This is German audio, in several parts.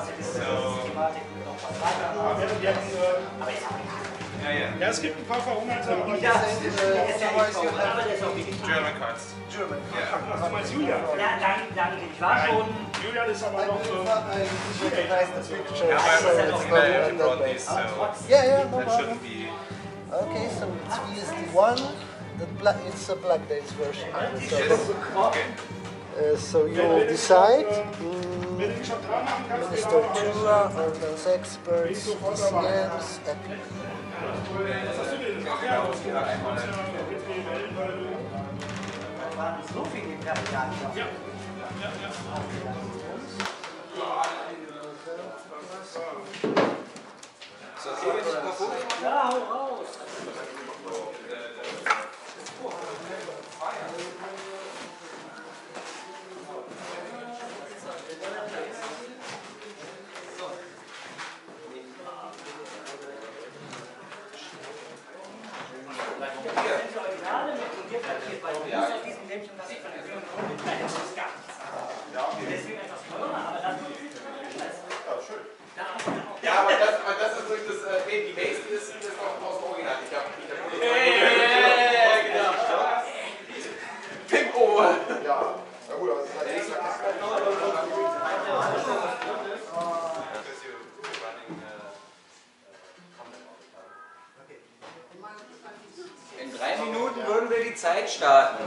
Ja, es gibt ein paar Verhungerte. German cards. German. Du meinst Julian? Ja, danke. Ich war schon. Julian ist aber noch so. Yeah, you brought these, so Yeah, no that problem. shouldn't be. Okay, so it's ESD1. It's a black days version. So you will decide. Minister Tura, Ordnance Experts, DCMs, Epic. So viele Kandidaten. Ja, hau raus. Ja, aber das ist durch das, die Base ist auch aus dem Original. Ich hab genau. Pink over. Ja, na gut, aber es ist halt nicht so. In 3 Minuten würden wir die Zeit starten.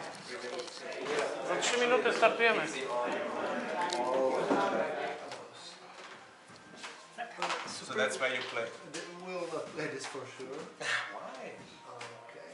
Za 3 minuty startujemy. So that's where you play. We'll not play this for sure. Why? Okay.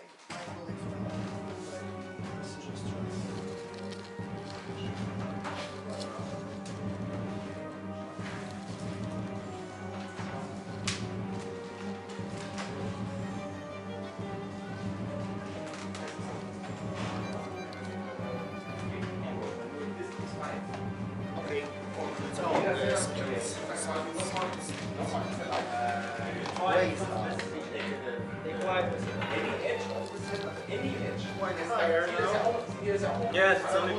Yes, it's only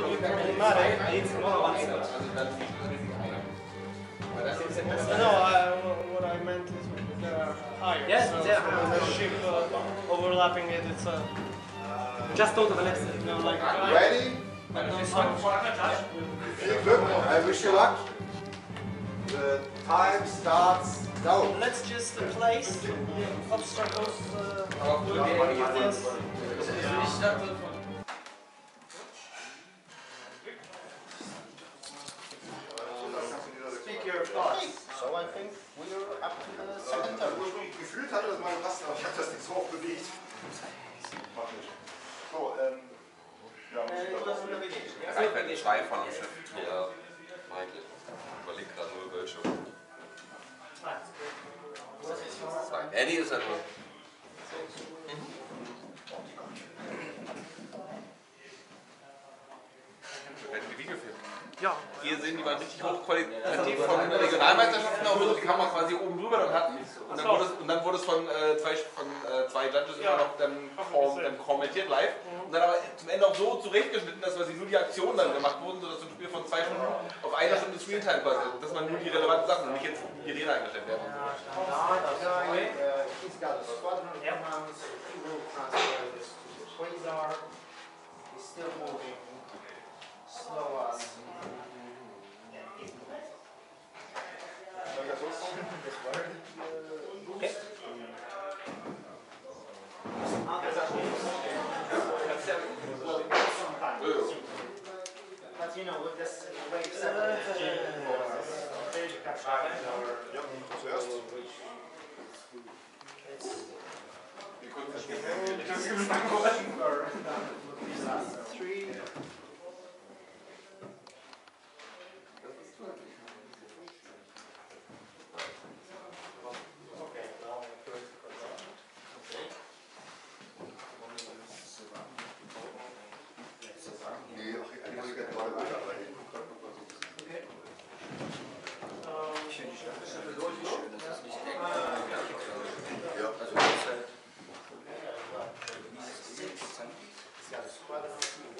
No, what I meant is they're higher. Yes, so they're the ship overlapping it, it's Just don't overlap it. you know, like Ready? Viel Glück. I wish you luck. The time starts now. Let's just place obstacles Speak your thoughts. So I think we're up to the second turn. Gefühlt hatte das mal gepasst, aber ich habe das nicht so oft bewegt. Mach nicht. So, ja, Ich werde 2 von dem Schiff. Ja, eigentlich. Ich überlege gerade nur welche. Eddie ist ja nur. Ja. Hier sehen die waren richtig hochqualitativ von Regionalmeisterschaften, auch die Kamera quasi oben drüber dann hatten. Und dann wurde es von zwei Judges immer noch dann kommentiert live. Und dann aber zum Ende auch so zurechtgeschnitten, dass quasi nur die Aktionen dann gemacht wurden, sodass ein Spiel von 2 Stunden auf 1 Stunde Screentime basiert. Dass man nur die relevanten Sachen und nicht jetzt die Rede eingestellt werden. But you know, with this wave 7, Ja, zuerst.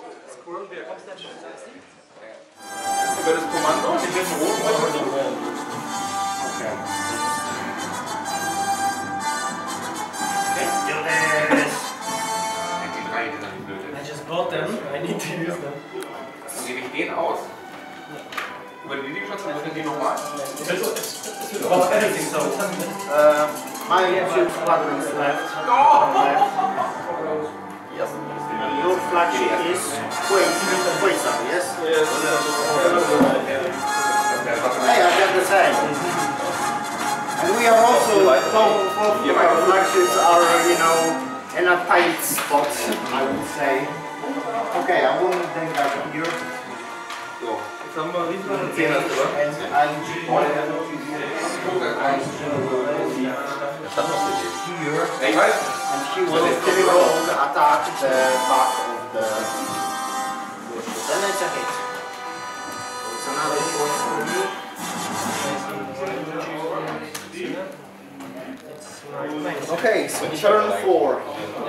Über das Kommando, den roten I just bought them. I need to use them. Dann gebe ich den aus. Über die Lieferschutz und die nochmal. Well, anything so. My two squadrons left. Yes. Your flagship is Potsdam, yes? Yes. Hey, I got the same. And we are also, both of our flagships are, you know, in a tight spot, I would say. Okay, I won't then go here. So. Jetzt haben wir diesmal einen And here, Ich weiß. and she will typical attack the back of the. Then it's a hit. So it's another point for you. Okay, so turn 4.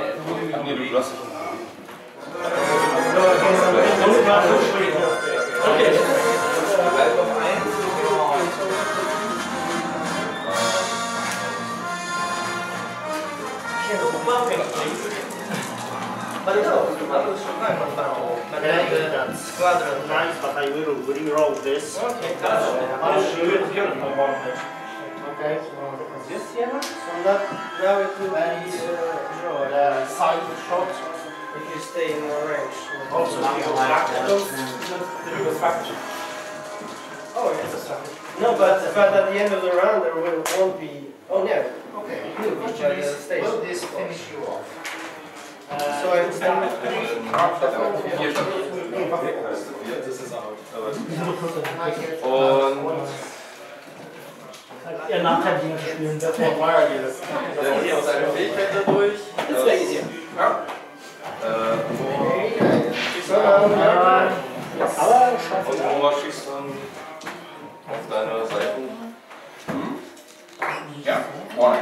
But no, that was survival battle. But Okay, that's squadron. nice, but I will re-roll this. Okay, that's Okay, so this here. So that now it will and be draw. the side shot. If you stay in your range. Also, Oh, yes. No, but at the end of the round there won't be. Oh, yeah. okay. It will be by the station. Will this finish you off? So it's Und ja, Nachteil spielen. das war hier aus einer Fähigkeit dadurch. Das wäre easy. Ja. Und Nora schießt dann auf deine Seite. Ja, vorne.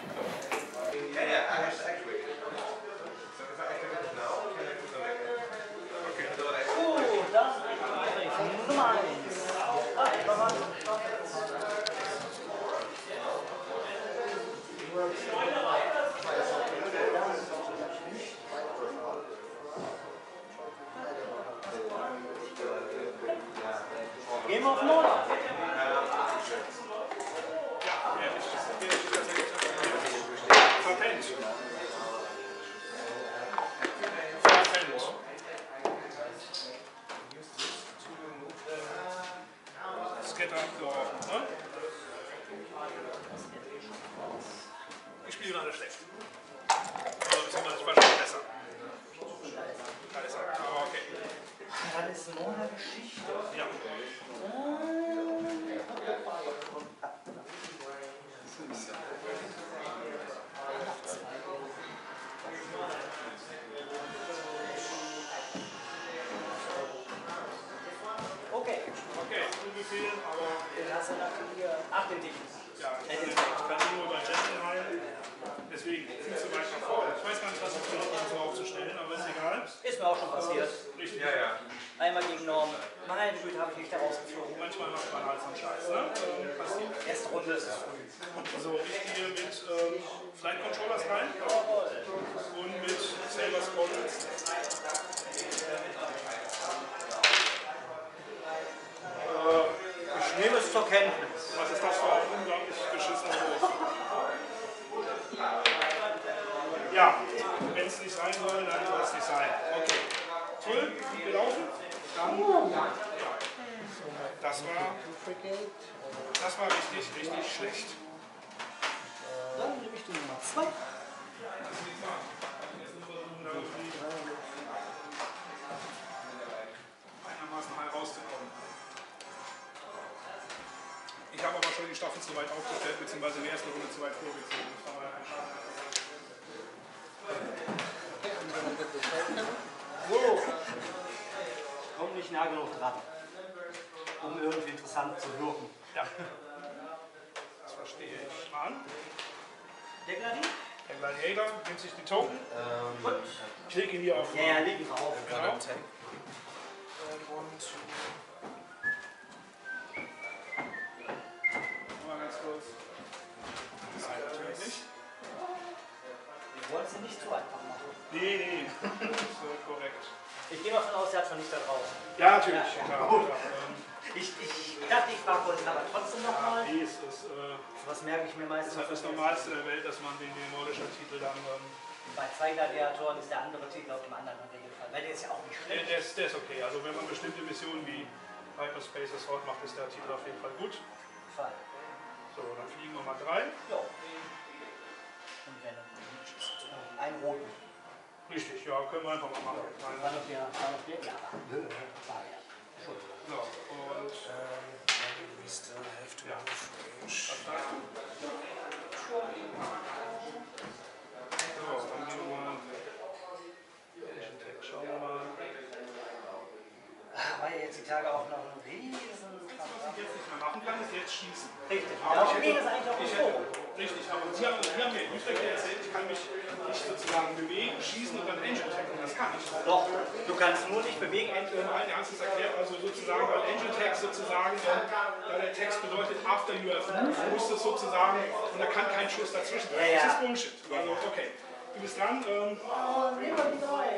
Gehen wir auf Nora. Verpennt. Scatter abgeworfen, ne? Ich spiele gerade schlecht. Aber beziehungsweise wahrscheinlich besser. Aber okay. Das ist eine Geschichte. Ja. Okay. Okay, Befehl, aber Den hast du nach hier 8 den Titel. ja, ich kann nur über Jeśli heilen. Deswegen viel zu weit nach vorne. Ich weiß gar nicht, was ich versuche, so aufzustellen, aber ist egal. Ist mir auch schon passiert. Richtig. Ja, ja. Einmal gegen Norm. Meine Güte, habe ich mich da rausgeflogen. Manchmal macht man halt so einen Scheiß, ne? Passiert. Erste Runde ist es. So, ich gehe mit Flight Controllers rein und mit Saber Scrolls. Ich nehme es zur Kenntnis. Was ist das für ein unglaublich beschissener Wurf? Ja, wenn es nicht sein soll, dann soll es nicht sein. Okay. Toll, gut gelaufen. Dann, ja. Das war richtig, richtig schlecht. Dann nehme ich die Nummer 2. Einigermaßen heil rauszukommen. Ich habe aber schon die Staffel zu weit aufgestellt, beziehungsweise in der ersten Runde zu weit vorgezogen. Das war mal ein Schade. So. Komm nicht nah genug dran, um irgendwie interessant zu wirken. Ja. Das verstehe ich. Mann. Der Gladi? Der Gladiator nimmt sich die Token. Ich lege ihn hier auf. Ja, leg ihn drauf. Genau. Mal ganz kurz. wolltest du nicht zu einfach machen. Nee, das ist korrekt. Ich gehe mal von aus, er hat schon nicht da drauf. Ja, natürlich. Ja. Klar, Ich dachte, ich frage heute aber trotzdem nochmal. nee, es ist Was merke ich mir meistens? halt das Normalste der Welt, dass man den nordischen Titel dann. Bei 2 Gladiatoren ist der andere Titel auf dem anderen im Regelfall. Weil der ist ja auch nicht schlecht. Der ist okay. Also wenn man bestimmte Missionen wie Hyperspace Assault macht, ist der Titel auf jeden Fall gut. Fall. So, dann fliegen wir mal 3. Ja. Und wenn ein roten. Richtig, ja, können wir einfach mal machen. War noch der? Ja. War ja. So, und ja. So, dann gehen wir mal. Schauen wir mal. War ja jetzt die Tage auch noch ein riesen. Was ich jetzt nicht mehr machen kann, ist jetzt schießen. Richtig. Aber Darum ging es eigentlich auch im Forum. Richtig, aber Sie haben mir in Lübeck erzählt, ich kann mich nicht sozusagen bewegen, schießen und dann Engine taggen. Das kann ich. Doch, du kannst nur nicht bewegen. Allen Ernstes erklärt, also sozusagen, weil Engine Text sozusagen, da der Text bedeutet, after you have moved, muss das sozusagen, und da kann kein Schuss dazwischen sein. Ja, ja. Das ist Bullshit. Also, okay. Du bist dran. Nehmen wir die 3.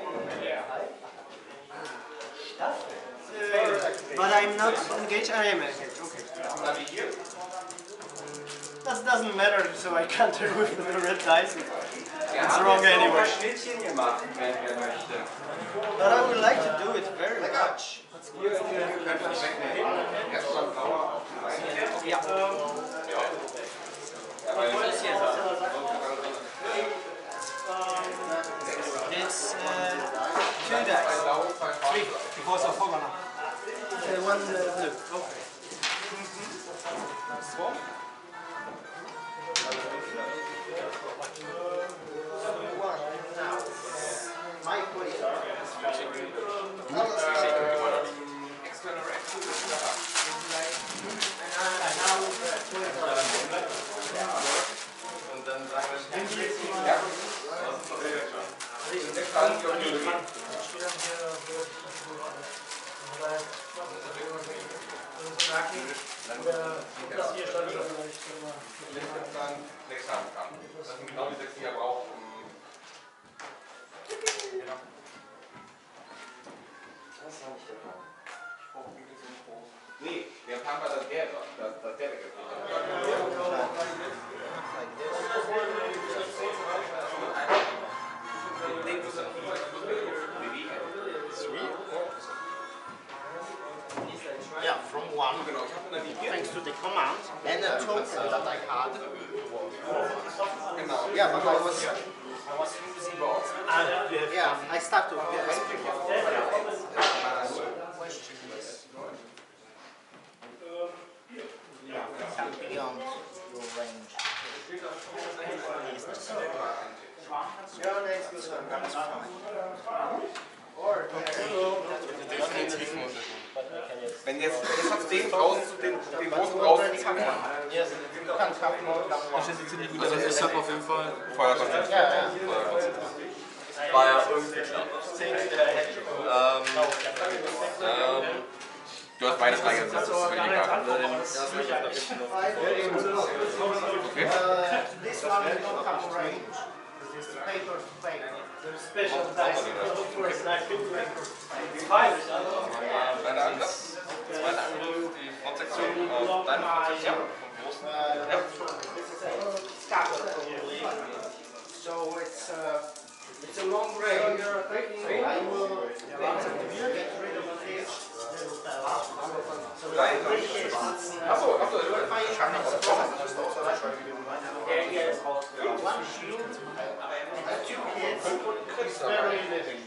But I'm not engaged. I am engaged. Okay. That doesn't matter, so I can't do it with the red dice. It's wrong anyway. But I would like to do it very much. Ja. It's 2 dice. 3 because of Ogana. 1 blue. Okay. My question. Und dann sagen wir, ja. Das sind genau die 6, die er braucht. Nee, wir haben mal das Geld, das Geld Yeah, from 1, thanks to the command, and a token that I had. Yeah, but I was yeah, I start to beyond your range. Yeah, next is Wenn jetzt hast den draußen den großen rauszacken. Also ich habe auf jeden Fall Feuerkonzentration. war ja irgendwie klar. Du hast beides reingesetzt, das ist völlig egal. Okay. This one will not come from range. This is paper to paper. Special dice. Deine Angriff? Zweite Angriff, die Frontsektion auf deine Frontsektion vom großen. Ja. So it's a long range. I will get rid of this. Achso, One shield and 2 kids is very living.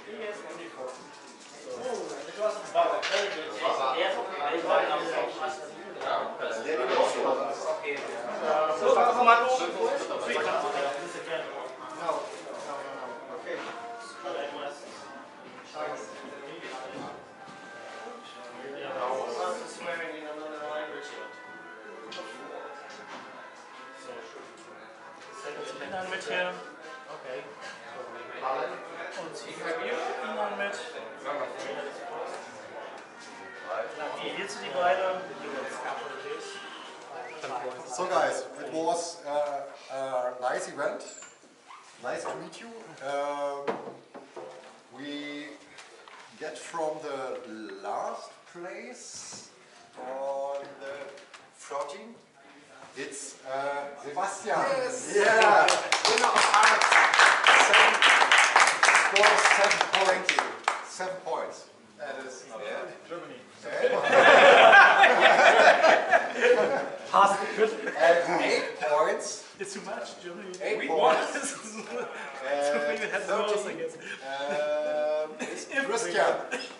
Dann mit hier. Okay. Und Sie Ihnen mit. Wie hältst du die beide? So guys, it was a nice event. Nice to meet you. We get from the last place on the floating. It's Sebastian. Yes. Yeah. Winner of hearts. 7 points. That is not bad. Germany. Passed good. And 8 points. It's too much, Germany. 8 points. So maybe it has the most, I guess. It's Christian.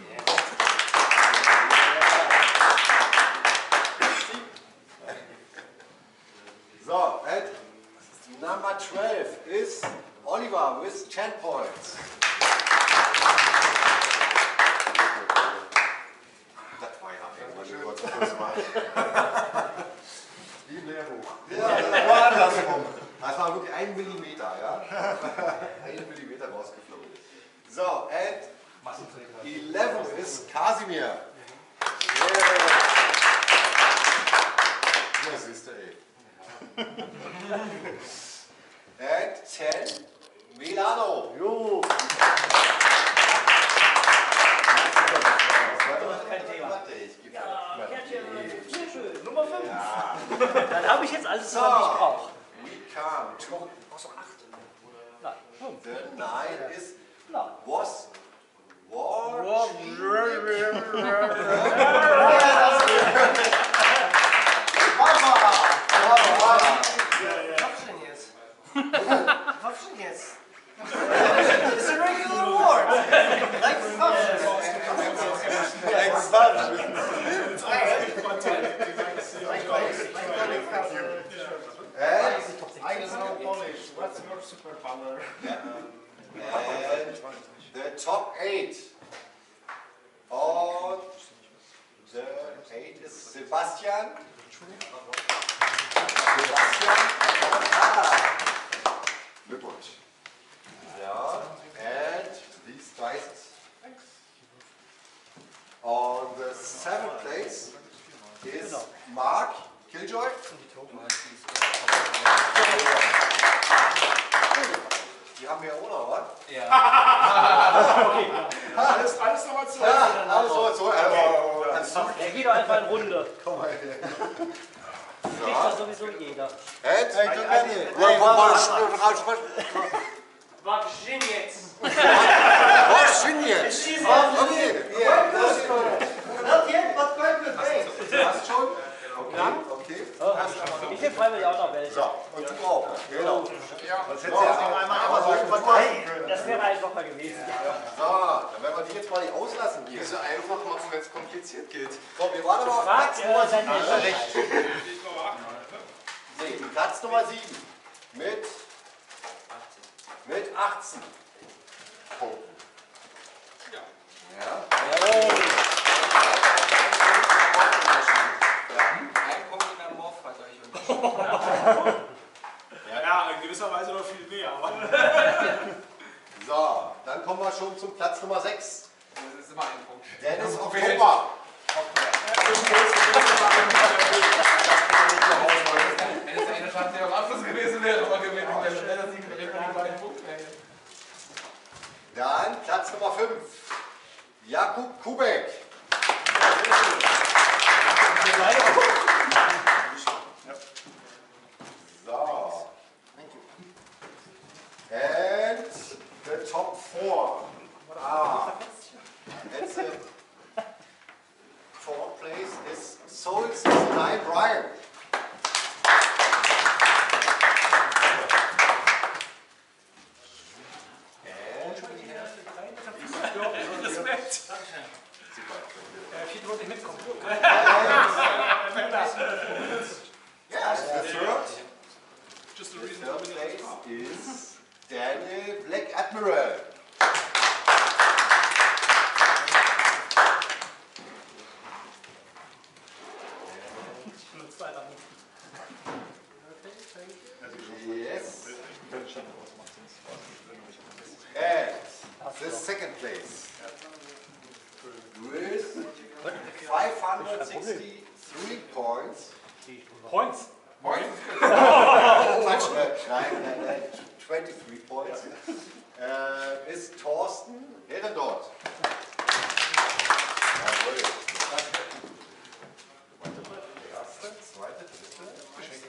So, and number 12 is Oliver with 10 points. Das war ja irgendwann wie ein Lehrbuch. Ja, andersrum. Das war wirklich 1 Millimeter, ja? 1 Millimeter rausgeflogen. So, and 11 ist Kasimir. Yeah. Ja, siehst du, ey. And 10, Milano. Jo. Kein Thema. Sehr schön. Nummer 5. Ja. Dann habe ich jetzt alles, was ich brauche. We come to Nein, 5. the 9 is Nein. was. Yes. It's a regular award. Like I don't know Polish. What's your superpower? And the top 8. On the 8 is Sebastian. Glückwunsch. Ja, and these dice. On the 7th place is Mark Killjoy. Die haben wir auch noch, was? Ja. Alles nochmal zurück. Ja, alles nochmal zurück. Er geht doch einfach in Runde. Komm mal her. Kriegt das sowieso jeder. And? Du hast schon? Okay. Ich will freiwillig auch noch welche. So, und du auch. Genau. Das hätte jetzt noch einmal so irgendwas machen können. Das wäre einfacher gewesen. So, dann werden wir die jetzt mal nicht auslassen hier. Wieso einfach machen, wenn es kompliziert geht? So, wir waren aber auf Platz Nummer 7. Nee, Platz Nummer 7. Mit 18 Punkten. Ja. Jawohl. Ein Punkt in der Morph hat euch unterschieden. Ja, in gewisser Weise noch viel mehr. Aber So, dann kommen wir schon zum Platz Nummer 6. Das ist immer ein Punkt. Dennis Oktober. Wenn es eine Chance auf Abschluss gewesen wäre, aber wir wären der schneller Sieg mit den beiden Punkten. Dann Platz Nummer 5. Jakub Kubek. So. And the top 4. That's it. 4th place is Soul 69 Brian. Viel wollte ich mitkommen. Yes, the third. just a The reason third place is Daniel Black Admiral. Yes. And the second place with 563 points. Points? Much, 23 points. dort. Jawohl. Erste, zweite, dritte. Geschenk.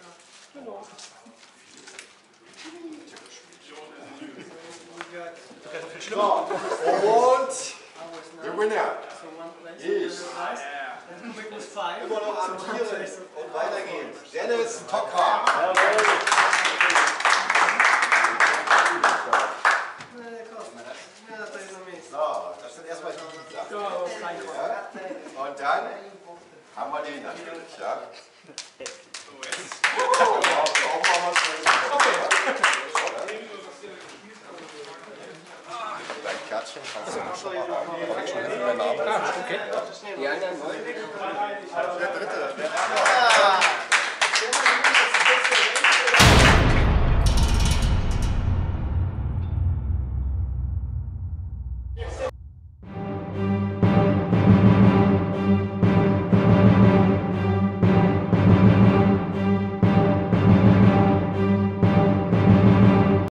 So, und der Winner ist immer noch amtieren und weitergehen. Dennis Tocker. So, das sind erstmal die Sachen. Ja? Und dann haben wir den natürlich. Ja? Dein Kärtchen kannst du schon mal haben. Ich schon hinten Namen. Okay. Die anderen wollen. Der dritte.